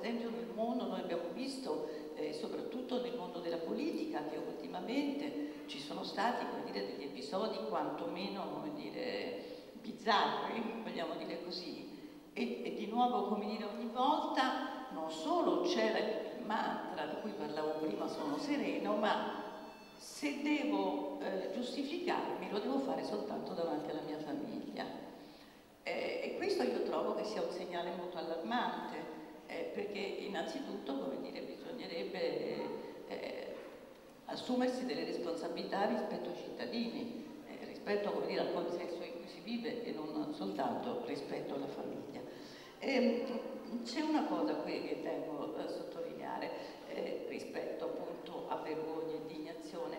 esempio nel mondo noi abbiamo visto, soprattutto nel mondo della politica, che ultimamente ci sono stati, come dire, degli episodi quantomeno, come dire, bizzarri, vogliamo dire così, e di nuovo, come dire, ogni volta non solo c'era il mantra di cui parlavo prima, sono sereno, ma se devo giustificarmi lo devo fare soltanto davanti alla mia famiglia. E questo io trovo che sia un segnale molto allarmante, perché innanzitutto, come dire, bisognerebbe assumersi delle responsabilità rispetto ai cittadini, rispetto, come dire, al contesto in cui si vive e non soltanto rispetto alla famiglia. C'è una cosa qui che tengo a sottolineare rispetto appunto a vergogna e indignazione.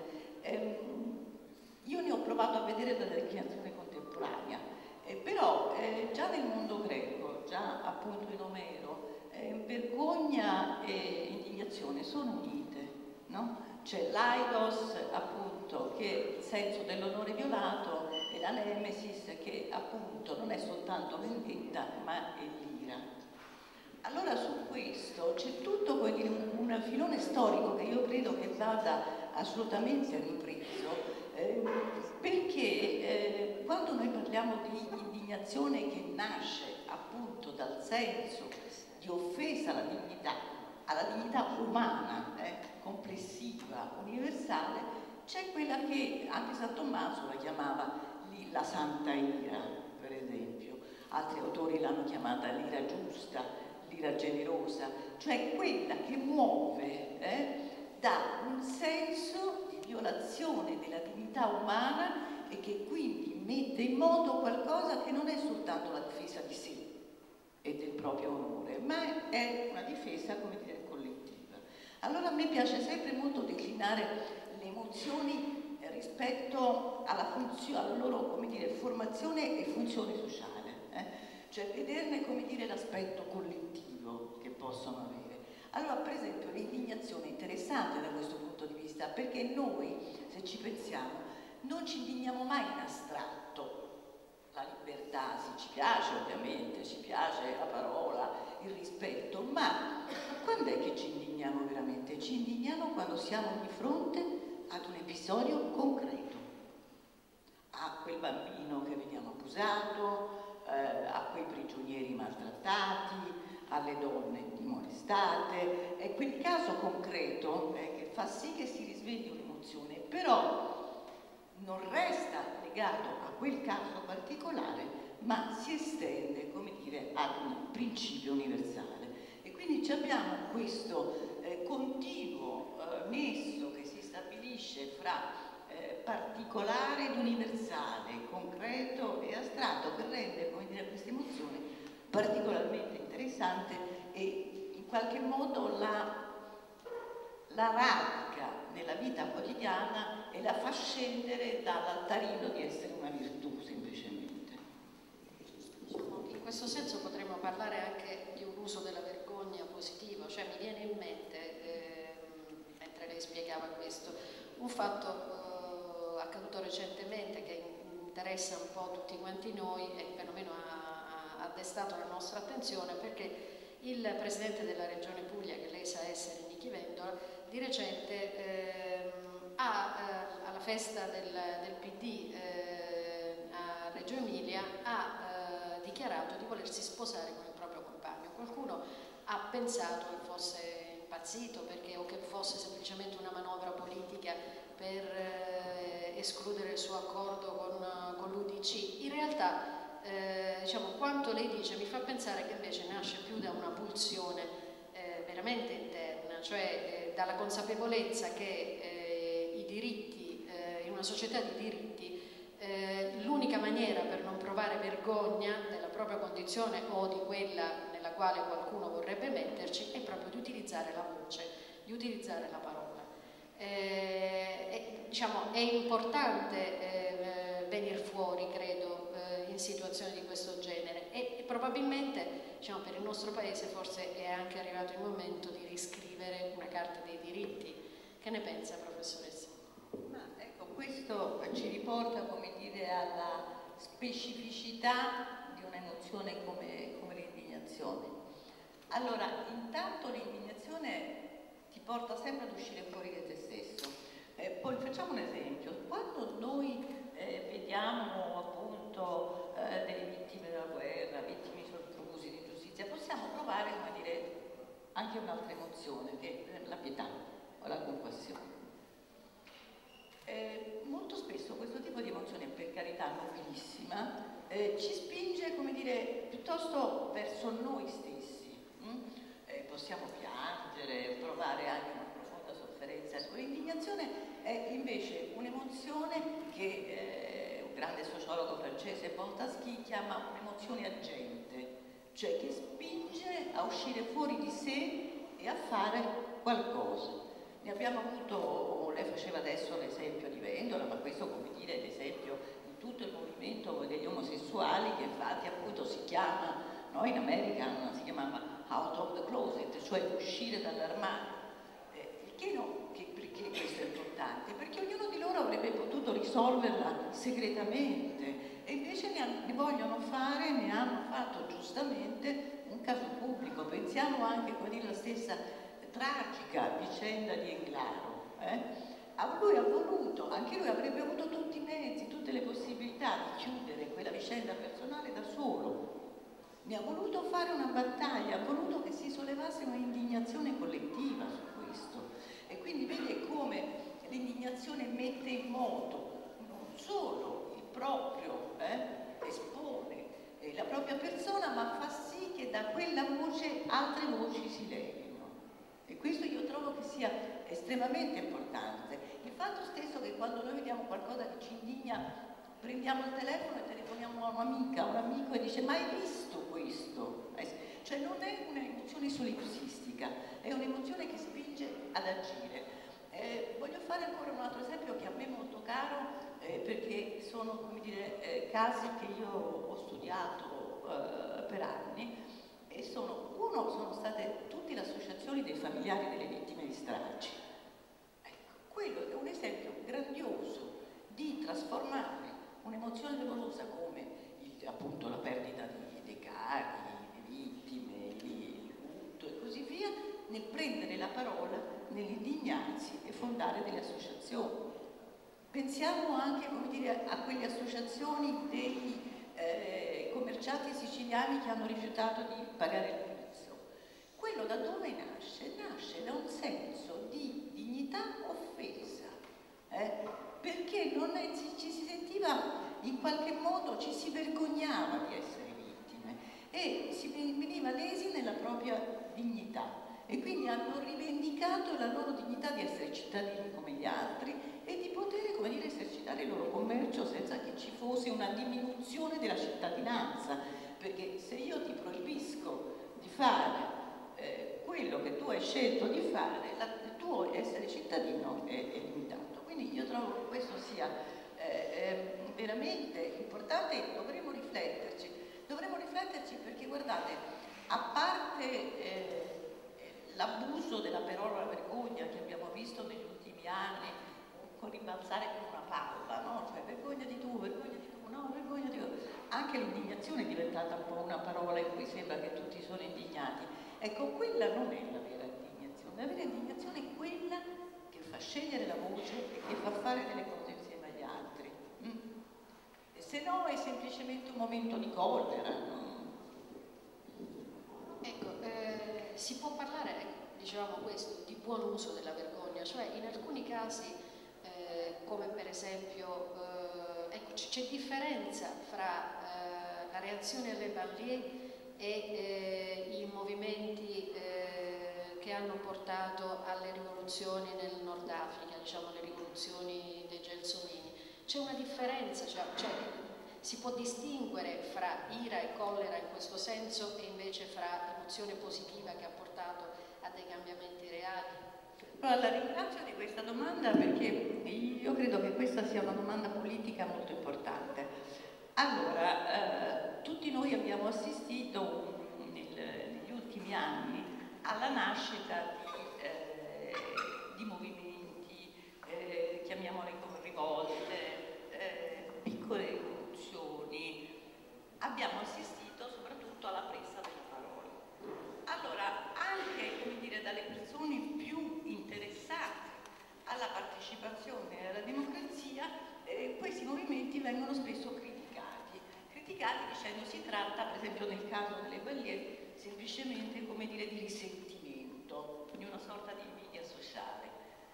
Io ne ho provato a vedere dalla declinazione contemporanea, però già nel mondo greco, già appunto in Omero, vergogna e indignazione sono unite, no? C'è l'aidos appunto che è il senso dell'onore violato e la nemesis che appunto non è soltanto vendetta ma è l'ira. Allora su questo c'è tutto un filone storico che io credo che vada assolutamente ripreso, perché quando noi parliamo di indignazione che nasce appunto dal senso di offesa alla dignità umana, complessiva, universale, c'è quella che anche San Tommaso la chiamava la santa ira, per esempio. Altri autori l'hanno chiamata l'ira giusta, l'ira generosa, cioè quella che muove da un senso di violazione della dignità umana e che quindi mette in moto qualcosa che non è soltanto la difesa di sé e del proprio onore, ma è una difesa, come dire, collettiva. Allora a me piace sempre molto declinare le emozioni rispetto alla loro, come dire, formazione e funzione sociale, cioè vederne, come dire, l'aspetto collettivo che possono avere. Allora, per esempio, l'indignazione è interessante da questo punto di vista, perché noi, se ci pensiamo, non ci indigniamo mai in astratto. La libertà, sì, ci piace ovviamente, ci piace la parola, il rispetto, ma quando è che ci indigniamo veramente? Ci indigniamo quando siamo di fronte ad un episodio concreto, a quel bambino che veniamo abusato, a quei prigionieri maltrattati, alle donne molestate. È quel caso concreto che fa sì che si risvegli un'emozione, però non resta legato a quel caso particolare, ma si estende, come dire, ad un principio universale. E quindi abbiamo questo continuo nesso che si stabilisce fra particolare ed universale, concreto e astratto, che rende, come dire, questa emozione particolarmente interessante e in qualche modo la radica nella vita quotidiana e la fa scendere dall'altarino di essere una virtù semplicemente. In questo senso potremmo parlare anche di un uso della vergogna positivo, cioè mi viene in mente, mentre lei spiegava questo, un fatto accaduto recentemente che interessa un po' tutti quanti noi e perlomeno ha destato la nostra attenzione, perché il presidente della Regione Puglia, che lei sa essere Nichi Vendola, di recente alla festa del PD a Reggio Emilia ha dichiarato di volersi sposare con il proprio compagno. Qualcuno ha pensato che fosse impazzito o che fosse semplicemente una manovra politica per escludere il suo accordo con l'UDC. In realtà diciamo, quanto lei dice mi fa pensare che invece nasce più da una pulsione veramente interna, cioè dalla consapevolezza che i diritti, in una società di diritti, l'unica maniera per non provare vergogna della propria condizione o di quella nella quale qualcuno vorrebbe metterci è proprio di utilizzare la voce, di utilizzare la parola. Diciamo, è importante venire fuori, credo, in situazioni di questo genere e probabilmente, diciamo, per il nostro paese forse è anche arrivato il momento di riscrivere una carta dei diritti. Che ne pensa, professoressa? Ma ecco, questo ci riporta, come dire, alla specificità di un'emozione come l'indignazione. Allora, intanto l'indignazione ti porta sempre ad uscire fuori di te stesso. Poi facciamo un esempio. Quando noi vediamo appunto delle vittime della guerra, vittime soprusi di giustizia, possiamo provare, come dire, anche un'altra emozione, che è la pietà o la compassione. Molto spesso questo tipo di emozione, per carità nobilissima, ci spinge, come dire, piuttosto verso noi stessi. Possiamo piangere, provare anche una profonda sofferenza. L'indignazione è invece un'emozione che un grande sociologo francese, Montesquieu, chiama un'emozione agente, cioè che spinge a uscire fuori di sé e a fare qualcosa. Ne abbiamo avuto, lei faceva adesso l'esempio di Vendola, ma questo, come dire, l'esempio di tutto il movimento degli omosessuali, che infatti appunto si chiama, no, in America si chiamava out of the closet, cioè uscire dall'armadio. Perché questo è importante? Perché ognuno di loro avrebbe potuto risolverla segretamente e invece ne vogliono fare, ne hanno fatto giustamente un caso pubblico. Pensiamo anche alla stessa tragica vicenda di Englaro. Lui ha voluto, anche lui avrebbe avuto tutti i mezzi, tutte le possibilità di chiudere quella vicenda personale da solo. Ne ha voluto fare una battaglia, ha voluto che si sollevasse un'indignazione collettiva su questo. E quindi vede come l'indignazione mette in moto non solo il proprio, espone la propria persona, ma fa sì che da quella voce altre voci si levino. E questo io trovo che sia estremamente importante. Il fatto stesso che quando noi vediamo qualcosa che ci indigna, prendiamo il telefono e telefoniamo a un'amica, un amico e dice: ma hai visto questo? Cioè non è un'emozione solipsistica, è un'emozione che spinge ad agire. Voglio fare ancora un altro esempio che a me è molto caro, perché sono, come dire, casi che io ho studiato per anni, e sono state tutte le associazioni dei familiari delle vittime di stragi. Ecco, quello è un esempio grandioso di trasformare un'emozione dolorosa come appunto la perdita dei cari, le vittime, il lutto e così via, nel prendere la parola, nell'indignarsi e fondare delle associazioni. Pensiamo anche, come dire, a quelle associazioni dei commercianti siciliani che hanno rifiutato di pagare il pizzo. Quello da dove nasce? Nasce da un senso di dignità offesa, perché ci si sentiva in qualche modo, ci si vergognava di essere vittime e si veniva lesi nella propria dignità, e quindi hanno rivendicato la loro dignità di essere cittadini come gli altri e di poter, come dire, esercitare il loro commercio senza che ci fosse una diminuzione della cittadinanza, perché se io ti proibisco di fare quello che tu hai scelto di fare, il tuo essere cittadino è limitato. Quindi io trovo che questo sia veramente importante e dovremmo rifletterci perché, guardate, a parte l'abuso della parola vergogna che abbiamo visto negli ultimi anni, con rimbalzare come una palla, no? Cioè vergognati tu, no, vergognati tu. Anche l'indignazione è diventata un po' una parola in cui sembra che tutti sono indignati. Ecco, quella non è la vera indignazione. La vera indignazione è quella che fa scegliere la voce e che fa fare delle cose insieme agli altri. Se no è semplicemente un momento di collera. Ecco, si può parlare, dicevamo questo, di buon uso della vergogna, cioè in alcuni casi, come per esempio, ecco, c'è differenza fra la reazione alle banlieue e i movimenti che hanno portato alle rivoluzioni nel Nord Africa, diciamo le rivoluzioni dei Gelsomini. C'è una differenza, cioè si può distinguere fra ira e collera in questo senso e invece fra emozione positiva che ha portato a dei cambiamenti reali? Allora, la ringrazio di questa domanda perché io credo che questa sia una domanda politica molto importante. Allora, tutti noi abbiamo assistito negli ultimi anni alla nascita di movimenti, chiamiamoli come rivolte, piccole rivoluzioni. Abbiamo assistito soprattutto alla presa della parola. Allora, partecipazione e alla democrazia, questi movimenti vengono spesso criticati dicendo si tratta, per esempio nel caso delle Balliet, semplicemente, come dire, di risentimento, di una sorta di invidia sociale.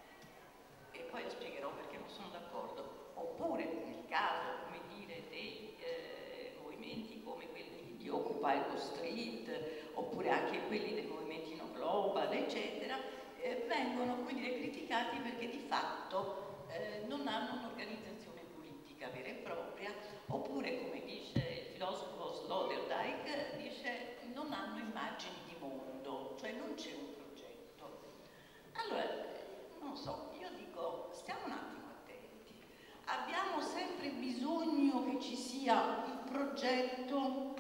E poi lo spiegherò perché non sono d'accordo. Oppure nel caso, come dire, dei movimenti come quelli di Occupy Wall Street, oppure anche quelli del movimento global, eccetera, vengono, come dire, criticati perché di fatto non hanno un'organizzazione politica vera e propria, oppure, come dice il filosofo Sloterdijk, dice non hanno immagini di mondo, cioè non c'è un progetto. Allora, non so, io dico, stiamo un attimo attenti. Abbiamo sempre bisogno che ci sia il progetto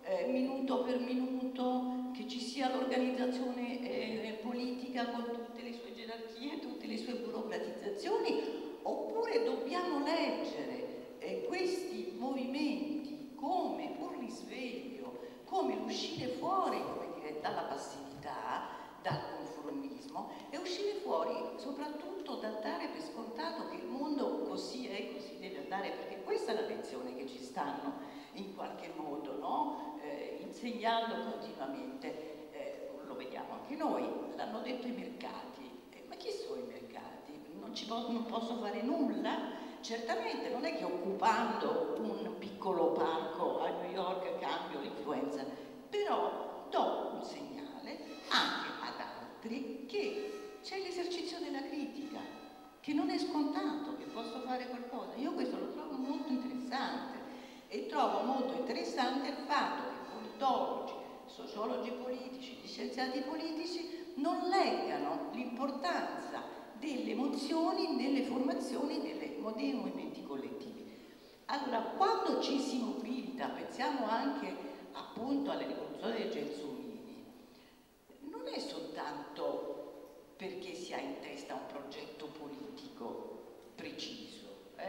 minuto per minuto, che ci sia l'organizzazione politica con tutte le sue gerarchie, tutte le sue burocratizzazioni, oppure dobbiamo leggere questi movimenti come un risveglio, come l'uscire fuori, come dire, dalla passività, dal conformismo, e uscire fuori soprattutto da dare per scontato che il mondo così è, così deve andare, perché questa è la lezione che ci stanno in qualche modo, no? Insegnando continuamente. Lo vediamo anche noi, l'hanno detto i mercati. Ma chi sono i mercati? Non posso fare nulla? Certamente non è che occupando un piccolo parco a New York cambio l'influenza, però do un segnale anche ad altri che c'è l'esercizio della critica, che non è scontato, che posso fare qualcosa. Io questo lo trovo molto interessante, e trovo molto interessante il fatto che politologi, sociologi politici, gli scienziati politici non leggano l'importanza delle emozioni nelle formazioni dei movimenti collettivi. Allora, quando ci si mobilita, pensiamo anche appunto alla rivoluzione dei Gelsomini, non è soltanto perché si ha in testa un progetto politico preciso,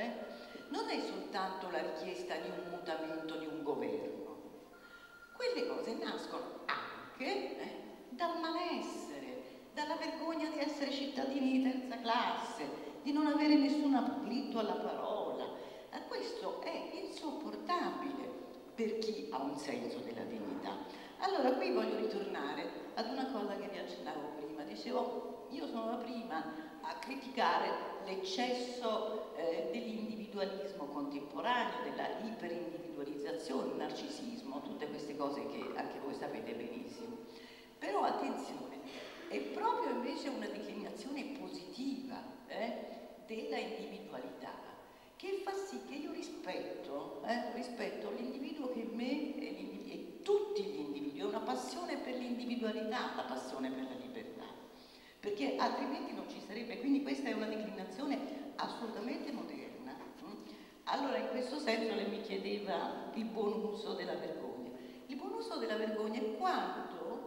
non è soltanto la richiesta di un mutamento di un governo. Quelle cose nascono anche dal malessere, dalla vergogna di essere cittadini di terza classe, di non avere nessun diritto alla parola. Questo è insopportabile per chi ha un senso della dignità. Allora, qui voglio ritornare ad una cosa che vi accennavo prima. Dicevo, io sono la prima a criticare l'eccesso dell'individualismo contemporaneo, della iperindividualizzazione, il narcisismo, tutte queste cose che anche voi sapete benissimo. Però attenzione, è proprio invece una declinazione positiva della individualità che fa sì che io rispetto l'individuo che me e tutti gli individui, è una passione per l'individualità, la passione per la libertà, perché altrimenti non ci sarebbe. Quindi questa è una declinazione assolutamente moderna. Allora, in questo senso lei mi chiedeva il buon uso della vergogna. Il buon uso della vergogna è quando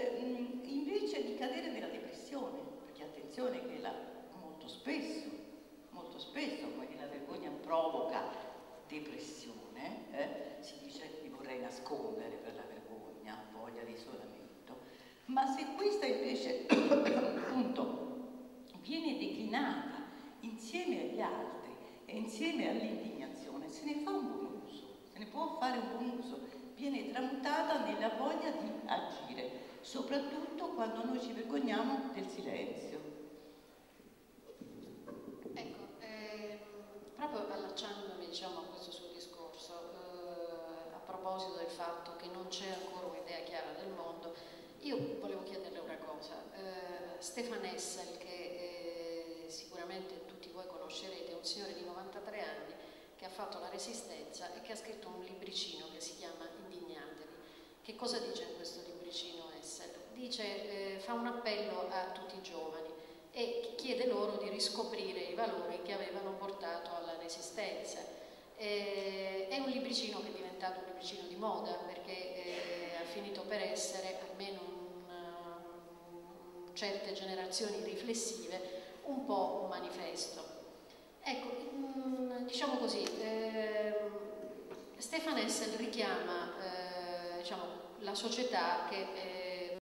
invece di cadere nella depressione, perché attenzione che molto spesso come la vergogna provoca depressione, si dice mi vorrei nascondere per la vergogna, voglia di isolamento, ma se questa invece appunto viene declinata insieme agli altri e insieme all'indignazione, se ne fa un buon uso, se ne può fare un buon uso, viene tramutata nella voglia di agire, soprattutto quando noi ci vergogniamo del silenzio. Ecco, proprio allacciandomi, diciamo, a questo suo discorso, a proposito del fatto che non c'è ancora un'idea chiara del mondo, io volevo chiederle una cosa. Stefan Hessel, che sicuramente tutti voi conoscerete, è un signore di 93 anni che ha fatto la Resistenza e che ha scritto un libricino che si chiama Indignatevi. Che cosa dice in questo libricino Hessel? Dice, fa un appello a tutti i giovani e chiede loro di riscoprire i valori che avevano portato alla Resistenza. È un libricino che è diventato un libricino di moda, perché ha finito per essere, almeno in certe generazioni riflessive, un po' un manifesto. Ecco, diciamo così, Stefan Hessel richiama diciamo, la società che